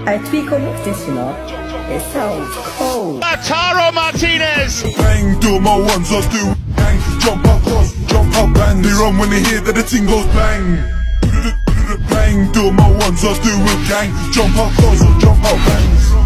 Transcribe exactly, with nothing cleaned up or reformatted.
I tweak on this, you know. It sounds cold. Lautaro Martinez! Bang, do my ones, I do it. Bang, jump up, cross, jump up, bang. They run when they hear that the thing goes bang. Bang, do my ones, I do it. Gang, jump up, cross, jump up, bang.